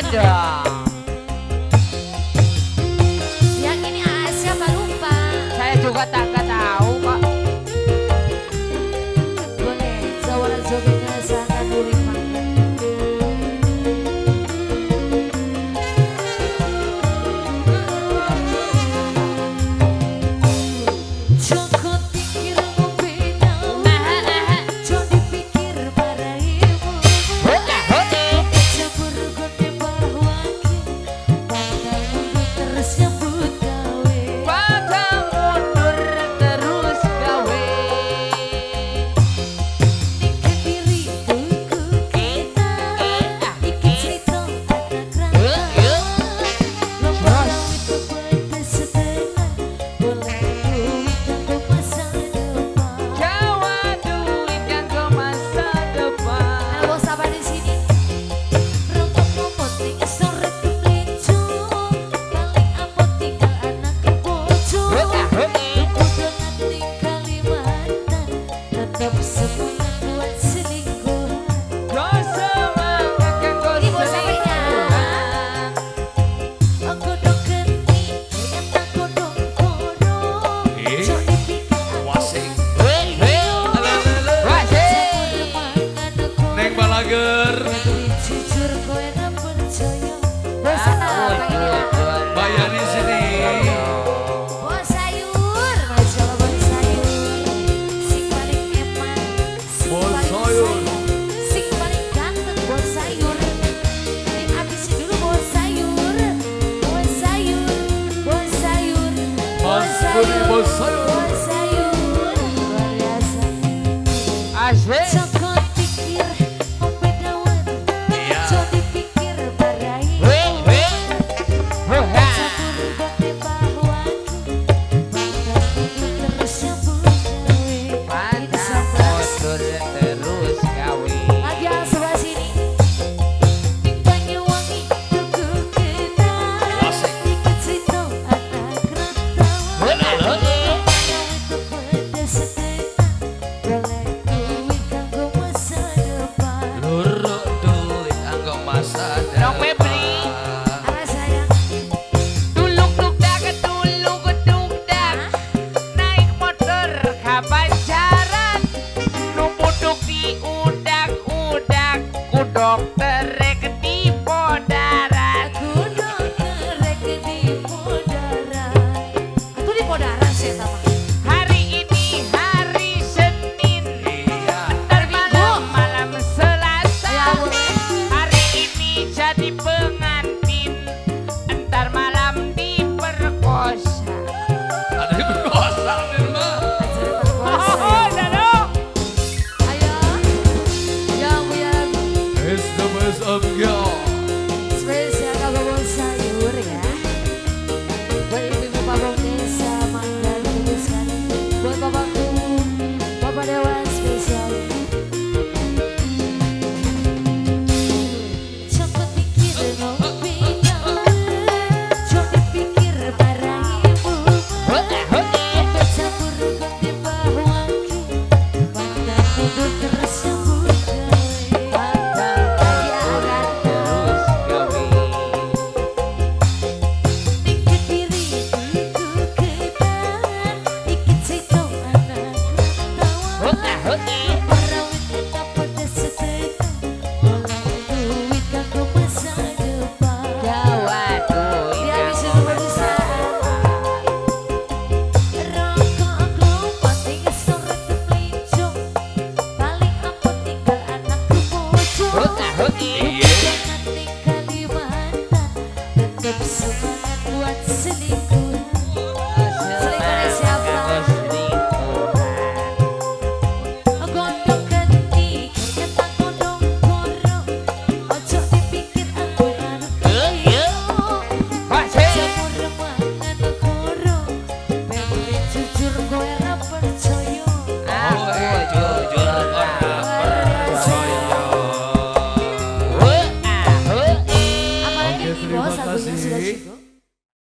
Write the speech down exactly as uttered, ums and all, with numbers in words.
dong. Yang ini ah, siapa lupa? Saya juga tak tahu kok. Boleh, suara jogetnya sangat murah. Bayar di sini. Bos sayur, masya Allah bos sayur. Si paling eman, si Bos paling sayur. sayang, si paling ganteng bos sayur. Dihabisin dulu bos sayur, bos sayur, bos sayur, bos sayur, Bos sayur. bos sayur. Luar biasa. Asik. Cokot pikir ngombe dawan, Iya. cok dipikir barai. Wih, wih. Wah. Campur gote bahwaku, bangga terus nyambut gawe. Ini sebelah Mundur terus gawe. lagi yang sebelah sini. Banyuwangi wangi tuku kita, dikit cerita anak rantauan. Itu pedes setengah, boleh duit kanggo masa depan. Luruk duit anggo masa Dong Febri. Apa sayang? Tuluk duk dak tuluk duk dak. Naik motor kapan jaran. Numuduk di udak-udak. Ku dokter rek di podaran. Aku dokter rek di Podaran. Aku di Podaran sih sama. Hari ini hari Senin. Iya. Ntar malam malam Selasa. Ya, boleh. Hari ini jadi pengantin. Ntar malam diperkosa. Ada yang berkuasa di rumah. Oh, Dado. Ayo, yang punya lagu It's the best of y'all. spesial kagak bos sayur ya. Buat ibu-ibu Bapak Desa Mandar tuliskan. Buat bapakku, Bapak Dewan spesial. Cepet pikir ngopi nyaman, cok dipikir barang ibu. Campur gote bahwaku, bangga mundur terus nyambut gawe. Terus gawe. Dikit diri tuku kita, dikit cerita anak rantauan. Perawit kita pedes setengah, boleh duit kanggo masa depan. Gawat duit Dia yang bisa berusaha. Rokok kelompok tiga sore keplijo, paling ampun tinggal anakku bojo. Iya. Jangan tinggal di mantan, tetap semangat buat selingkuhan. Selingkuhannya siapa? Gondong genti, ketak gondong koro, ojo dipikir aku anak kaya. Jamur mangan koro, pengen jujur kowe ra percaya. Oh, jujur orang percaya. Apalagi nih bos, Terima lagunya sudah kasih. cukup.